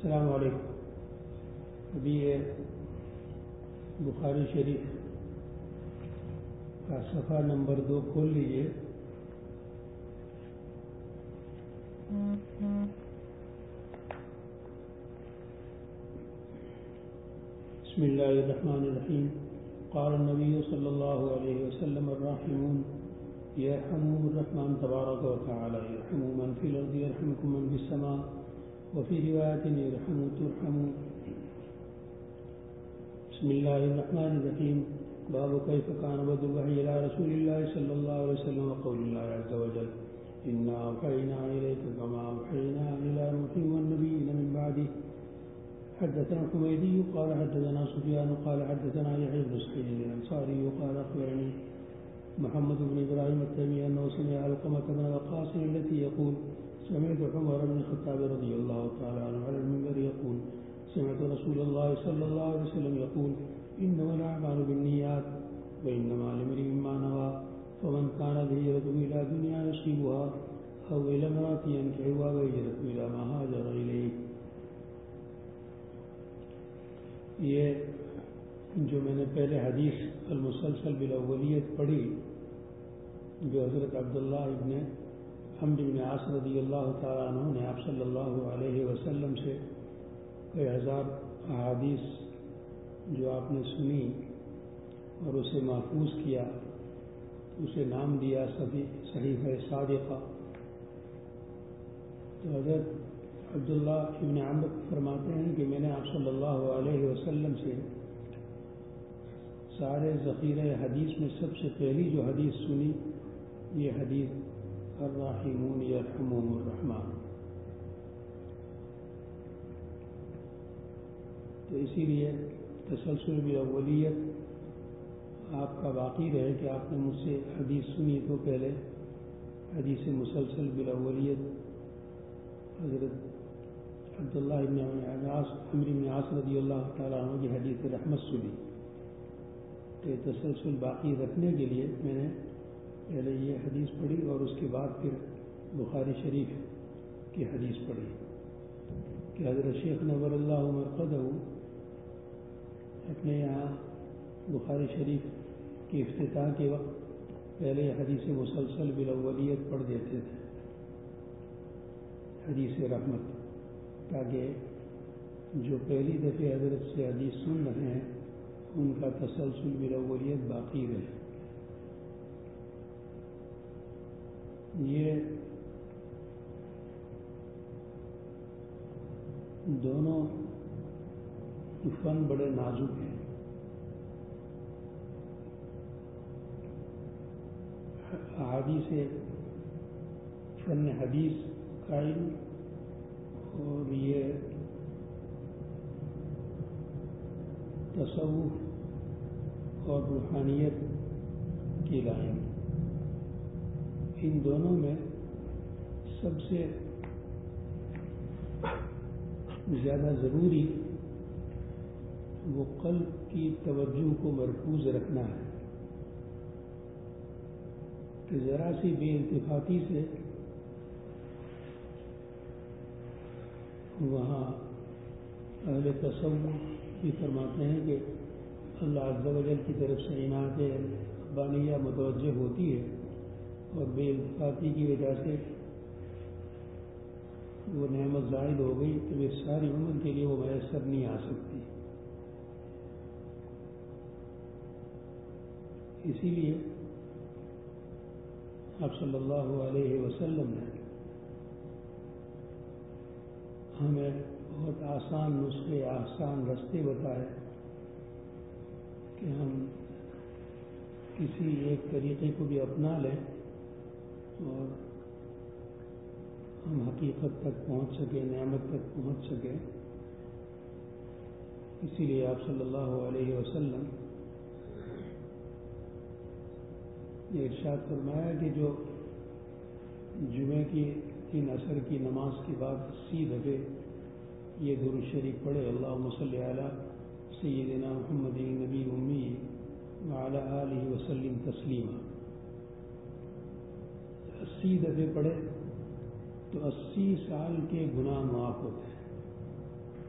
السلام علیکم. ابھی یہ بخاری شریف کا صفحہ نمبر 2 کھول لیجیے. بسم اللہ الرحمن الرحیم. قال النبی صلی اللہ علیہ وسلم الراحمون یرحمهم الرحمن تبارک وتعالی یرحم من فی الارض یرحمکم من فی السماء وفي رواية يرحموا ترحموا. بسم الله الرحمن الرحيم. باب كيف كان بدء الوحي إلى رسول الله صلى الله عليه وسلم وقول الله عز وجل إنا أوحينا إليك كما أوحينا إلى نوح والنبيين من بعده. حدثنا الحميدي قال حدثنا سفيان قال حدثنا يحيى بن سعيد الأنصاري قال أخبرني محمد بن إبراهيم التيمي أنه سمع علقمة بن وقاص التي يقول سمعت عمر بن الخطاب رضي الله تعالى عنه على المنبر يقول سمعت رسول الله صلى الله عليه وسلم يقول إنما الأعمال بالنيات وإنما لامرئ ما نوى فمن كانت هجرته إلى دنيا يصيبها أو إلى امرأة ينكحها فهجرته إلى ما هاجر إليه. یہ جو میں نے پہلے حدیث المسلسل بالاولیت پڑھی جو حضرت عبداللہ ابن عمرو بن عاص رضی اللہ تعالیٰ عنہ نے آپ صلی اللہ علیہ وسلم سے کئی ہزار احادیث جو آپ نے سنی اور اسے محفوظ کیا، اسے نام دیا صحیفہ صادقہ. تو حضرت عبداللہ ابن عمرو فرماتے ہیں کہ میں نے آپ صلی اللہ علیہ وسلم سے سارے ذخیرہ حدیث میں سب سے پہلی جو حدیث سنی یہ حدیث الراحمون یرحمهم الرحمن. تو اسی لیے تسلسل بالاولیت آپ کا باقی رہے کہ آپ نے مجھ سے حدیث سنی تو پہلے حدیث مسلسل بالاولیت حضرت عبداللہ ابن عمرو بن عاص رضی اللہ تعالیٰ عنہ کی حدیث رحمت سنی. تو تسلسل باقی رکھنے کے لیے میں نے پہلے یہ حدیث پڑھی اور اس کے بعد پھر بخاری شریف کی حدیث پڑھی کہ حضرت شیخ نور اللہ مرقدہ اپنے یہاں بخاری شریف کی افتتاح کے وقت پہلے حدیث مسلسل بالاولیت پڑھ دیتے تھے، حدیث رحمت، تاکہ جو پہلی دفعہ حضرت سے حدیث سن رہے ہیں ان کا تسلسل بالاولیت باقی رہے. یہ دونوں فن بڑے نازک ہیں. احادیث فن حدیث کا علم اور یہ تصوف اور روحانیت کی لائن، ان دونوں میں سب سے زیادہ ضروری وہ قلب کی توجہ کو مرکوز رکھنا ہے کہ ذرا سی بے التفاتی سے وہاں اہل تصوف بھی فرماتے ہیں کہ اللہ عز و جل کی طرف سے عنایت ربانیہ متوجہ ہوتی ہے اور بے التفاتی کی وجہ سے وہ نعمت زائد ہو گئی تو وہ ساری عمر کے لیے وہ میسر نہیں آ سکتی. اسی لیے آپ صلی اللہ علیہ وسلم نے ہمیں بہت آسان نسخے آسان رستے بتائے کہ ہم کسی ایک طریقے کو بھی اپنا لیں اور ہم حقیقت تک پہنچ سکیں، نعمت تک پہنچ سکیں. اسی لیے آپ صلی اللہ علیہ وسلم نے ارشاد فرمایا کہ جو جمعے کی تین عصر کی نماز کے بعد 80 دفعے یہ درود شریف پڑھے اللہم صلی علی سیدنا محمد نبی امی وعلی آلہ وسلم تسلیما، 80 دفعے پڑھے تو 80 سال کے گناہ معاف ہوتے ہیں.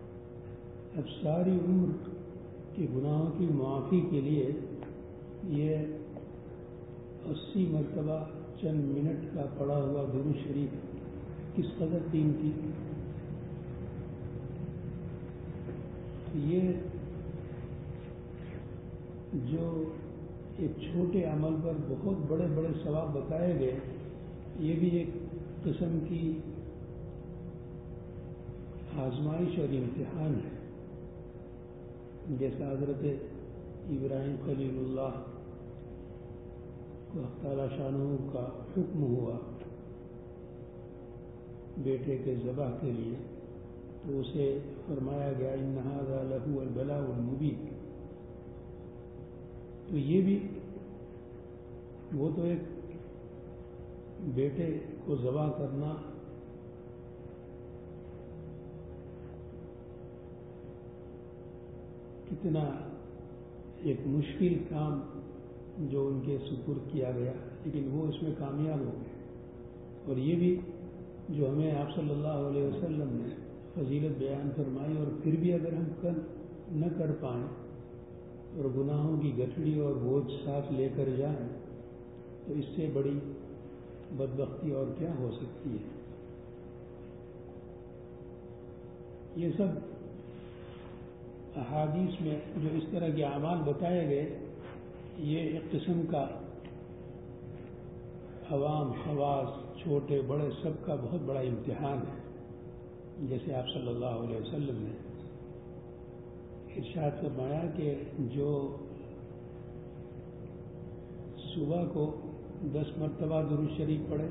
اب ساری عمر کے گناہوں کی معافی کے لیے یہ 80 مرتبہ چند منٹ کا پڑھا ہوا درود شریف کس قدر قیمتی. یہ جو ایک چھوٹے عمل پر بہت بڑے بڑے ثواب بتائے گئے، یہ بھی ایک قسم کی آزمائش اور امتحان ہے. جیسا حضرت ابراہیم خلیل اللہ کو اللہ تعالیٰ شانہ کا حکم ہوا بیٹے کے ذبح کے لیے، تو اسے فرمایا گیا ان ھذا لہو البلاء المبین. تو یہ بھی وہ تو ایک بیٹے کو ذبح کرنا کتنا ایک مشکل کام جو ان کے سپرد کیا گیا، لیکن وہ اس میں کامیاب ہو گئے. اور یہ بھی جو ہمیں آپ صلی اللہ علیہ وسلم نے فضیلت بیان فرمائی، اور پھر بھی اگر ہم نہ کر پائیں اور گناہوں کی گٹھڑی اور بوجھ ساتھ لے کر جائیں، تو اس سے بڑی بدبختی اور کیا ہو سکتی ہے. یہ سب احادیث میں جو اس طرح کے اعمال بتائے گئے، یہ ایک قسم کا عوام خواص چھوٹے بڑے سب کا بہت بڑا امتحان ہے. جیسے آپ صلی اللہ علیہ وسلم نے ارشاد فرمایا کہ جو صبح کو 10 مرتبہ درود شریف پڑھے،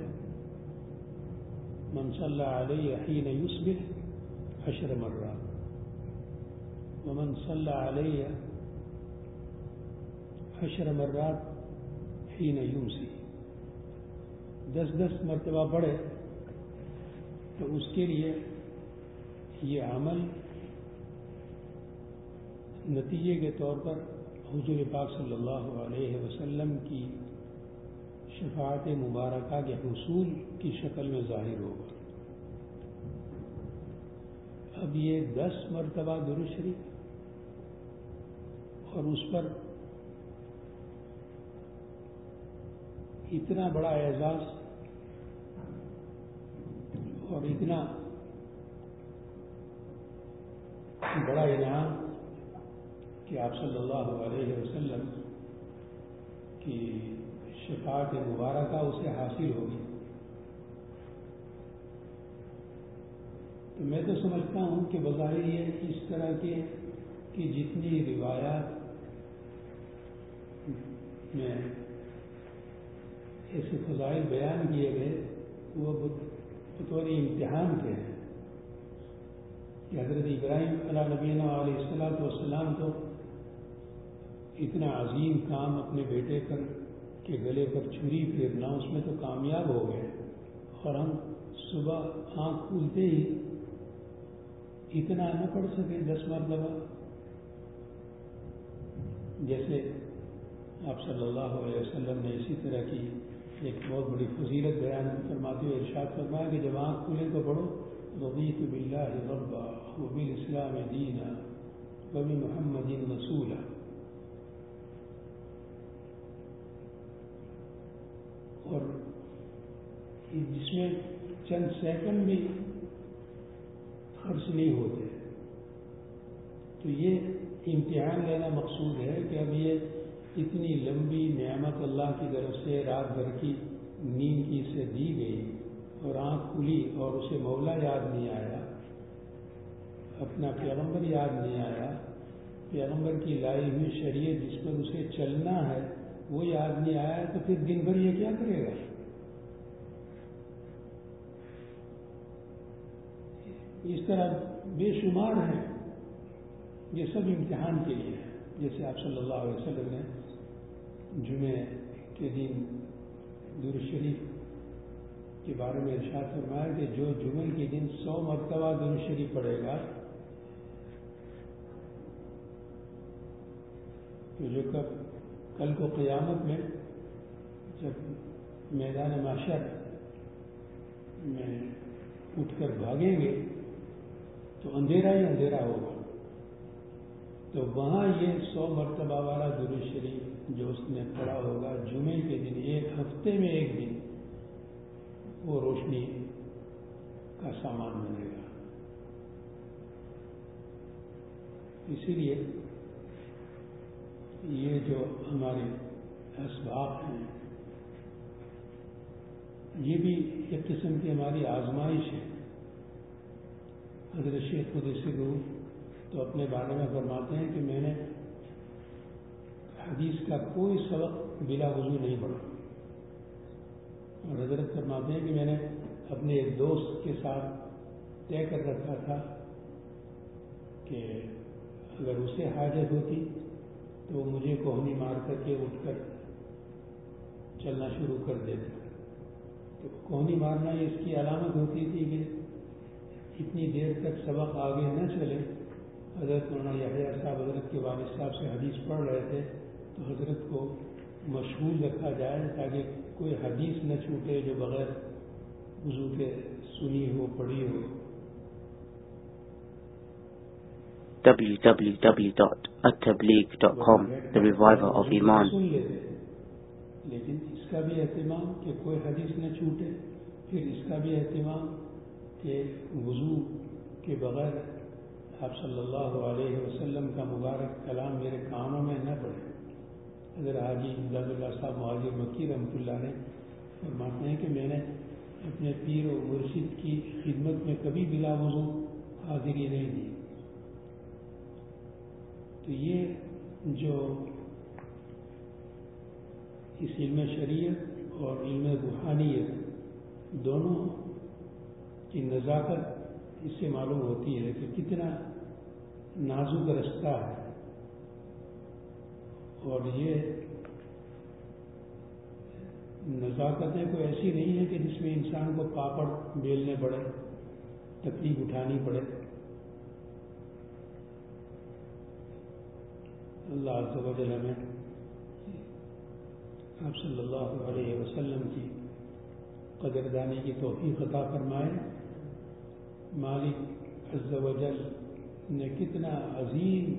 من صلی علیہ حین یصبح 10 مرات ومن صلی علیہ 10 مرات حین یمسی، 10 مرتبہ پڑھے تو اس کے لیے یہ عمل نتیجے کے طور پر حضور پاک صلی اللہ علیہ وسلم کی شفاعت مبارکہ کے حصول کی شکل میں ظاہر ہوگا. اب یہ 10 مرتبہ درود شریف اور اس پر اتنا بڑا اعزاز اور اتنا بڑا انعام کہ آپ صلی اللہ علیہ وسلم کی شفاعت مبارکہ اسے حاصل ہوگی. تو میں تو سمجھتا ہوں کہ بظاہر یہ اس طرح کے کہ جتنی روایات میں ایسے فضائل بیان کیے گئے وہ بطور امتحان کے ہیں کہ حضرت ابراہیم علیہ نبینا علیہ الصلوۃ والسلام تو اتنا عظیم کام اپنے بیٹے کے گلے پر چھری پھیرنا، اس میں تو کامیاب ہو گئے، اور ہم صبح آنکھ کھولتے ہی اتنا نہ پڑھ سکے 10 مرتبہ. جیسے آپ صلی اللہ علیہ وسلم نے اسی طرح کی ایک بہت بڑی فضیلت بیان فرماتے ہوئے ارشاد فرمایا کہ جب آنکھ کھلے تو پڑھو رضیت باللہ ربا وبالاسلام دینا وبمحمد رسولا. اور جس میں چند سیکنڈ بھی خرچ نہیں ہوتے. تو یہ امتحان لینا مقصود ہے کہ اب یہ اتنی لمبی نعمت اللہ کی طرف سے رات بھر کی نیند کی اسے دی گئی اور آنکھ کھلی اور اسے مولا یاد نہیں آیا، اپنا پیغمبر یاد نہیں آیا، پیغمبر کی لائی ہوئی شریعت جس پر اسے چلنا ہے وہ یاد نہیں آیا، تو پھر دن بھر یہ کیا کرے گا؟ اس طرح بے شمار ہیں. یہ سب امتحان کے لیے ہے. جیسے آپ صلی اللہ علیہ وسلم نے جمعے کے دن درود شریف کے بارے میں ارشاد فرمایا کہ جو جمعے کے دن 100 مرتبہ درود شریف پڑھے گا، تو جو کل کو قیامت میں جب میدان محشر میں اٹھ کر بھاگیں گے تو اندھیرا ہی اندھیرا ہوگا، تو وہاں یہ 100 مرتبہ والا درود شریف جو اس نے پڑھا ہوگا جمعے کے دن، ایک ہفتے میں ایک دن وہ روشنی کا سامان بنے گا. اسی لیے یہ جو ہمارے اسباب ہیں یہ بھی ایک قسم کی ہماری آزمائش ہے. حضرت شیخ قدس روح تو اپنے بارے میں فرماتے ہیں کہ میں نے حدیث کا کوئی سبق بلا وضو نہیں پڑھا، اور حضرت فرماتے ہیں کہ میں نے اپنے ایک دوست کے ساتھ طے کر رکھا تھا کہ اگر اسے حاجت ہوتی تو وہ مجھے کوہنی مار کر کے اٹھ کر چلنا شروع کر دیتا. تو کوہنی مارنا اس کی علامت ہوتی تھی کہ اتنی دیر تک سبق آگے نہ چلے. حضرت مولانا یحییٰ صاحب حضرت کے والد صاحب سے حدیث پڑھ رہے تھے تو حضرت کو مشغول رکھا جائے تاکہ کوئی حدیث نہ چھوٹے جو بغیر وضو کے سنی ہو پڑھی ہو. www.attableek.com The Reviver of Iman. سن لیتے لیکن اس کا بھی اہتمام کہ کوئی حدیث نہ چھوٹے، پھر اس کا بھی اہتمام کہ وضو کے بغیر آپ صلی اللہ علیہ وسلم کا مبارک کلام میرے کانوں میں نہ پڑے. حضرت حاجی امداد اللہ صاحب مہاجر مکی رحمۃ اللہ علیہ فرماتے ہیں کہ میں نے اپنے پیر و مرشد کی خدمت میں کبھی بلا وضو حاضری نہیں دی. تو یہ جو اس علم شریعت اور علم روحانیت دونوں کی نزاکت اس سے معلوم ہوتی ہے کہ کتنا نازک رستہ ہے. اور یہ نزاکتیں کوئی ایسی نہیں ہے کہ جس میں انسان کو پاپڑ بیلنے پڑے، تکلیف اٹھانی پڑے. اللہ عز و جل ہمیں آپ صلی اللہ علیہ وسلم کی قدردانی کی توفیق عطا فرمائے. مالک عز و جل نے کتنا عظیم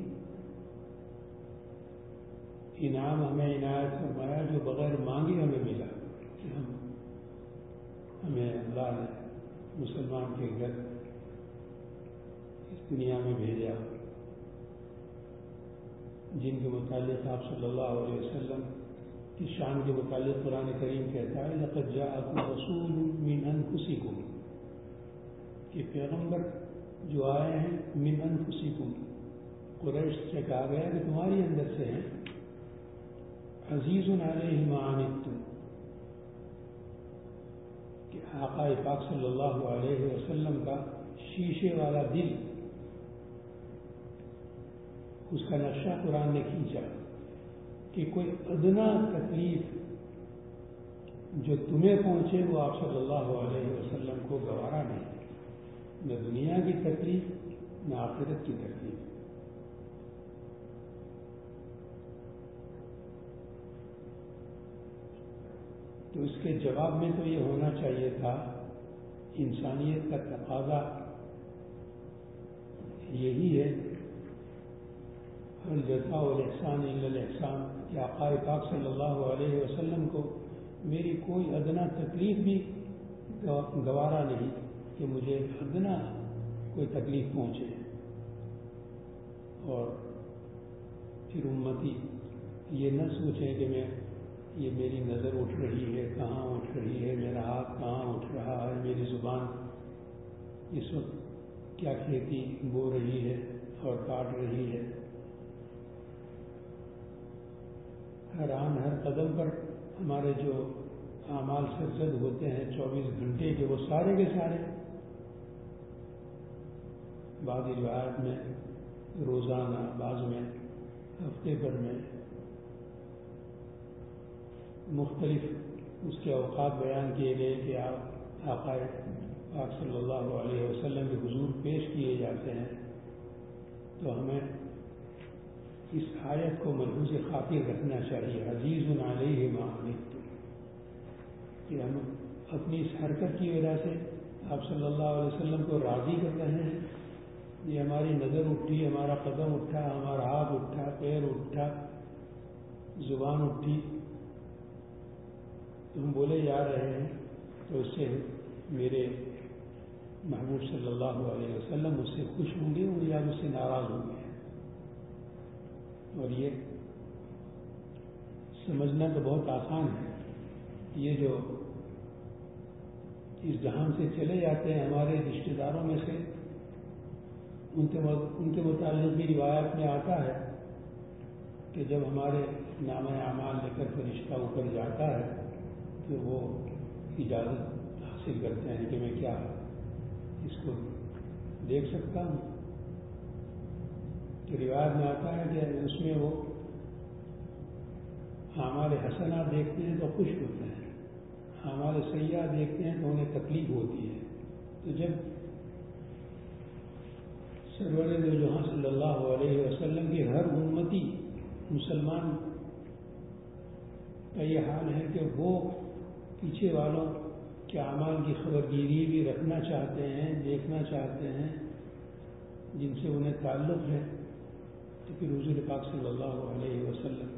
انعام ہمیں عنایت فرمایا جو بغیر مانگے ہمیں ملا کہ ہمیں اللہ نے مسلمان کے گھر اس دنیا میں بھیجا، جن کے متعلق آپ صلی اللہ علیہ وسلم کی شان کے متعلق قرآن کریم کہتا ہے لقد جاءکم رسول من انفسکم، کہ پیغمبر جو آئے ہیں من انفسکم، قریش سے کہا گیا کہ تمہاری اندر سے ہیں. عزیز علیہ ما عنتم، کہ آقا پاک صلی اللہ علیہ وسلم کا شیشے والا دل، اس کا نقشہ قرآن نے کھینچا کہ کوئی ادنا تکلیف جو تمہیں پہنچے وہ آپ صلی اللہ علیہ وسلم کو گوارا نہیں، نہ دنیا کی تکلیف نہ آخرت کی تکلیف. تو اس کے جواب میں تو یہ ہونا چاہیے تھا، انسانیت کا تقاضا یہی ہے، ہر جزاء الاحسان الا الاحسان، کہ آقا پاک صلی اللہ علیہ وسلم کو میری کوئی ادنا تکلیف بھی گوارا نہیں کہ مجھے ادنا کوئی تکلیف پہنچے. اور پھر امتی یہ نہ سوچیں کہ یہ میری نظر اٹھ رہی ہے کہاں اٹھ رہی ہے، میرا ہاتھ کہاں اٹھ رہا ہے، میری زبان اس وقت کیا کھیتی بو رہی ہے اور کاٹ رہی ہے. ہر آن ہر قدم پر ہمارے جو اعمال سرزد ہوتے ہیں 24 گھنٹے کے، وہ سارے کے سارے بعض روایات میں روزانہ، بعض میں ہفتے بھر میں مختلف اس کے اوقات بیان کیے گئے کہ آپ آقا پاک صلی اللہ علیہ وسلم کے حضور پیش کیے جاتے ہیں. تو ہمیں اس آیت کو ملحوظ خاطر رکھنا چاہیے، عزیز علیہ ما عنتم، کہ ہم اپنی اس حرکت کی وجہ سے آپ صلی اللہ علیہ وسلم کو راضی کر رہے ہیں. یہ ہماری ہماری نظر اٹھی، ہمارا قدم اٹھا، ہمارا ہاتھ اٹھا، پیر اٹھا، زبان اٹھی، تو ہم بولے جا رہے ہیں، تو اس سے میرے محبوب صلی اللہ علیہ وسلم اس سے خوش ہوں گے اور یا مجھ سے ناراض ہوں گے. اور یہ سمجھنا تو بہت آسان ہے. یہ جو اس جہان سے چلے جاتے ہیں ہمارے رشتہ داروں میں سے، ان کے متعلق بھی روایت میں آتا ہے کہ جب ہمارے نامہ اعمال لے کر فرشتہ اوپر جاتا ہے تو وہ اجازت حاصل کرتے ہیں کہ میں کیا اس کو دیکھ سکتا ہوں. تو روایت میں آتا ہے کہ اس میں وہ ہمارے حسنات دیکھتے ہیں تو خوش ہوتے ہیں، ہمارے سیئات دیکھتے ہیں تو انہیں تکلیف ہوتی ہے. تو جب سرور دو جہاں صلی اللہ علیہ وسلم کے ہر امتی مسلمان کا یہ حال ہے کہ وہ پیچھے والوں کے اعمال کی خبر گیری بھی رکھنا چاہتے ہیں، دیکھنا چاہتے ہیں، جن سے انہیں تعلق ہے، تو پھر حضور پاک صلی اللہ علیہ وسلم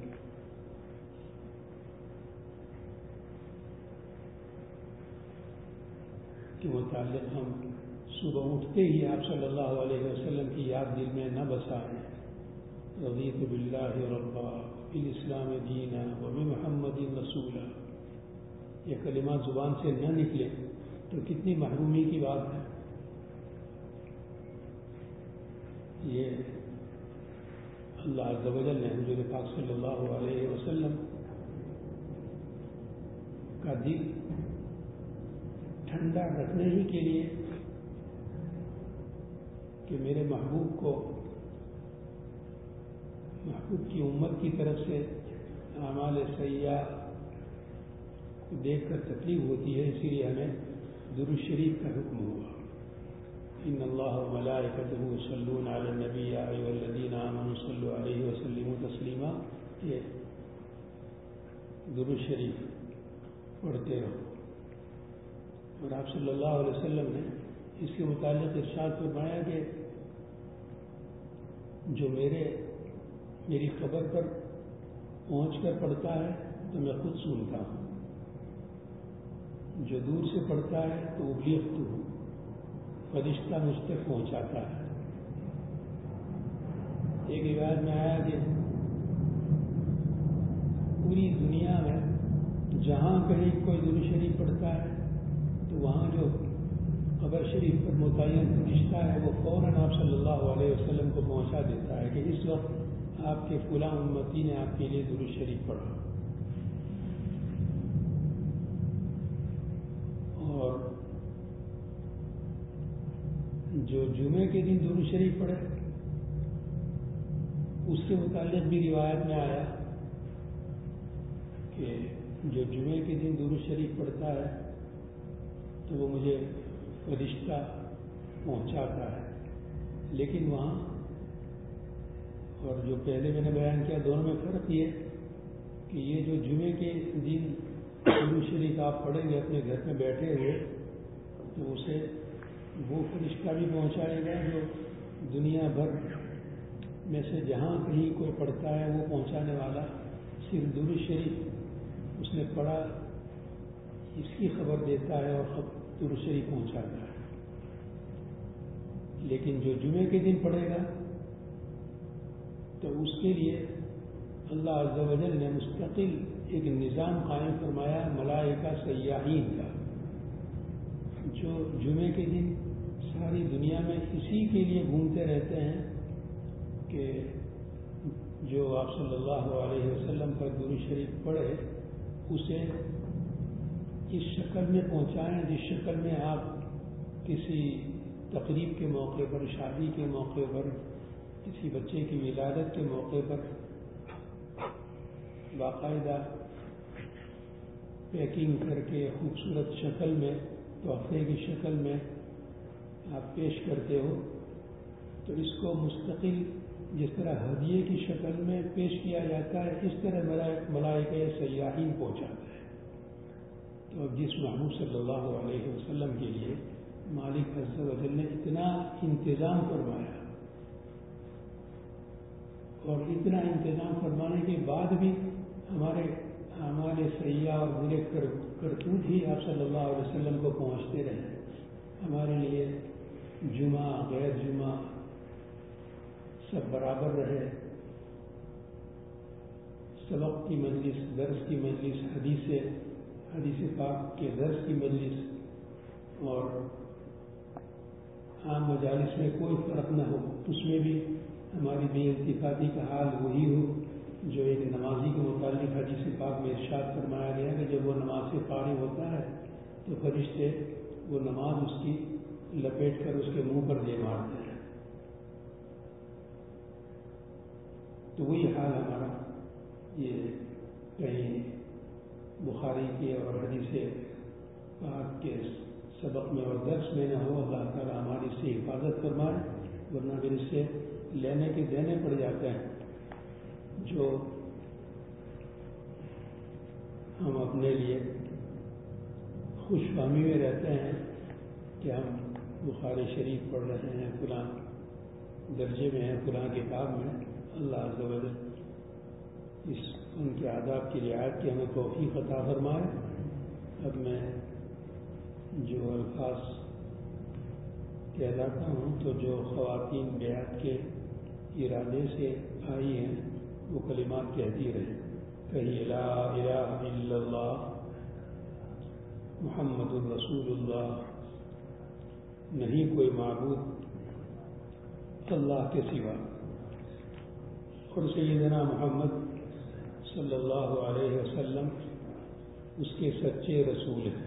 کے متعلق ہم صبح اٹھتے ہی آپ صلی اللہ علیہ وسلم کی یاد دل میں نہ بسائیں. رضیت باللہ ربا بالاسلام دینا وبمحمد رسولا، یہ کلمات زبان سے نہ نکلے تو کتنی محرومی کی بات ہے. یہ اللہ عز و جل نے حضور پاک صلی اللہ علیہ وسلم کا دل ٹھنڈا رکھنے ہی کے لیے کہ میرے محبوب کو، محبوب کی امت کی طرف سے اعمال سیئہ کو دیکھ کر تکلیف ہوتی ہے، اسی لیے ہمیں درود شریف کا حکم ہوا. ان اللہ وملائکتہ یصلون علی النبی یا ایھا الذین آمنوا صلوا علیہ وسلموا تسلیما. یہ درود شریف پڑھتے رہو. اور آپ صلی اللہ علیہ وسلم نے اس کے متعلق ارشاد فرمایا کہ جو میری قبر پر پہنچ کر پڑھتا ہے تو میں خود سنتا ہوں، جو دور سے پڑھتا ہے تو ابلیغت ہوں، فرشتہ مجھ تک پہنچاتا ہے. ایک روایت میں آیا کہ پوری دنیا میں جہاں کہیں کوئی درود شریف پڑھتا ہے تو وہاں جو قبر شریف پر متعین فرشتہ ہے وہ فوراً آپ صلی اللہ علیہ وسلم کو پہنچا دیتا ہے کہ اس وقت آپ کے فلاں امتی نے آپ کے لیے درود شریف پڑھا. اور جو جمعے کے دن درود شریف پڑھے اس کے متعلق بھی روایت میں آیا کہ جو جمعے کے دن درود شریف پڑھتا ہے تو وہ مجھے فرشتہ پہنچاتا ہے. لیکن وہاں اور جو پہلے میں نے بیان کیا دونوں میں فرق یہ کہ یہ جو جمعے کے دن درود شریف آپ پڑھیں گے اپنے گھر میں بیٹھے ہوئے تو اسے وہ فرشتہ بھی پہنچائے گا جو دنیا بھر میں سے جہاں کہیں کوئی پڑھتا ہے وہ پہنچانے والا صرف درود شریف اس نے پڑھا اس کی خبر دیتا ہے اور درود شریف پہنچاتا ہے. لیکن جو جمعے کے دن پڑھے گا تو اس کے لیے اللہ عز و جل نے مستقل ایک نظام قائم فرمایا ملائکہ سیاحین کا، جو جمعے کے دن ساری دنیا میں اسی کے لیے گھومتے رہتے ہیں کہ جو آپ صلی اللہ علیہ وسلم پر درود شریف پڑھے اسے اس شکل میں پہنچائیں جس شکل میں آپ کسی تقریب کے موقع پر، شادی کے موقع پر، کسی بچے کی ولادت کے موقع پر باقاعدہ پیکنگ کر کے خوبصورت شکل میں، تحفے کی شکل میں آپ پیش کرتے ہو، تو اس کو مستقل جس طرح ہدیے کی شکل میں پیش کیا جاتا ہے اس طرح ملائکہ سیاحین پہنچاتا ہے. تو اب جس محبوب صلی اللہ علیہ وسلم کے لیے مالک عز و جل نے اتنا انتظام فرمایا اور اتنا انتظام فرمانے کے بعد بھی ہمارے سیاح اور برے کرتوت ہی آپ صلی اللہ علیہ وسلم کو پہنچتے رہے. ہمارے لیے جمعہ غیر جمعہ سب برابر رہے. سبق کی مجلس، درس کی مجلس، حدیث پاک کے درس کی مجلس اور عام مجالس میں کوئی فرق نہ ہو، اس میں بھی ہماری بے التفاتی کا حال وہی ہو جو ایک نمازی کے متعلق حدیث پاک میں ارشاد فرمایا گیا کہ جب وہ نماز سے فارغ ہوتا ہے تو فرشتے وہ نماز اس کی لپیٹ کر اس کے منہ پر دے مارتے ہیں. تو وہی حال ہمارا یہ کہیں بخاری کے اور حدیث پاک کے سبق میں اور درس میں نہ ہو. اللہ تعالیٰ ہماری اس سے حفاظت فرمائے، ورنہ پھر اس سے لینے کے دینے پڑ جاتے ہیں جو ہم اپنے لیے خوش فہمی میں رہتے ہیں کہ ہم بخاری شریف پڑھ رہے ہیں، فلاں درجے میں ہیں، فلاں کتاب میں. اللہ عز و جل ان کے آداب کی رعایت کی ہمیں توفیق عطا فرمائے. اب میں جو الفاظ کہلاتا ہوں تو جو خواتین بیعت کے ارادے سے آئی ہیں وہ کلمات کہتی رہے. کہیے لا الہ الا اللہ محمد الرسول اللہ، نہیں کوئی معبود اللہ کے سوا، اور سیدنا محمد صلی اللہ علیہ وسلم اس کے سچے رسول ہیں.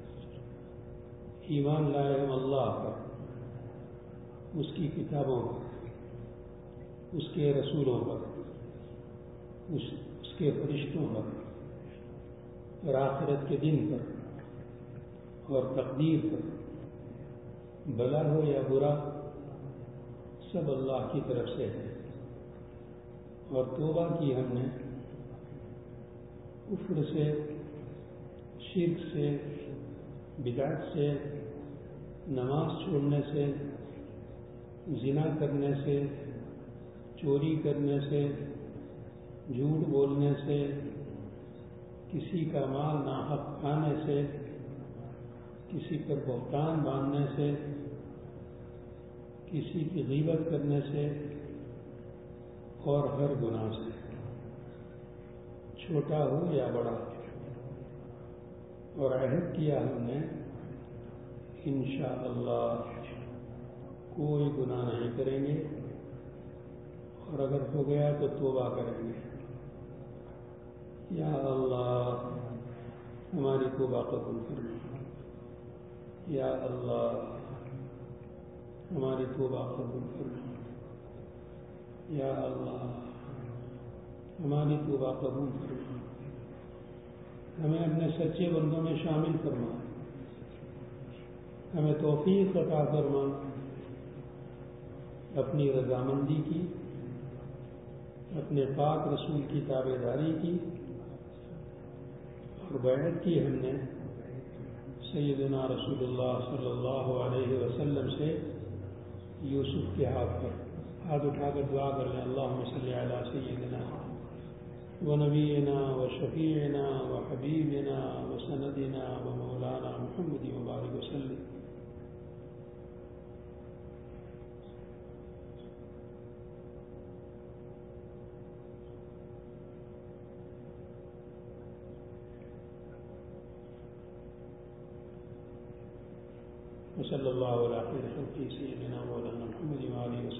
ایمان لائے ہم اللہ پر، اس کی کتابوں پر، اس کے رسولوں پر، اس کے فرشتوں پر، اور آخرت کے دن پر، اور تقدیر پر، بھلا ہو یا برا سب اللہ کی طرف سے ہے. اور توبہ کی ہم نے کفر سے، شرک سے، بدعت سے، نماز چھوڑنے سے، زنا کرنے سے، چوری کرنے سے، جھوٹ بولنے سے، کسی کا مال ناحق کھانے سے، کسی پر بہتان باندھنے سے، کسی کی غیبت کرنے سے، اور ہر گناہ سے، چھوٹا ہو یا بڑا. اور عہد کیا ہم نے انشاءاللہ کوئی گناہ نہیں کریں گے، اور اگر ہو گیا تو توبہ کریں گے. یا اللہ ہماری توبہ قبول فرما، یا اللہ ہماری توبہ قبول فرما، یا اللہ ہماری توبہ قبول فرما. ہمیں اپنے سچے بندوں میں شامل فرما، ہمیں توفیق عطا فرما اپنی رضامندی کی، اپنے پاک رسول کی تابعداری کی. اور بیعت کی ہم نے سیدنا رسول اللہ صلی اللہ علیہ وسلم سے یوسف کے ہاتھ اٹھا کر دعا کر لیں. اللہم صلی علی سیدنا ونبینا وشفیعنا وحبیبنا وسندنا ومولانا محمد مبارک وسلم. وصلی اللہ علیہ خیر خلقہ سیدنا مولانا محمد وآلہ وسلم.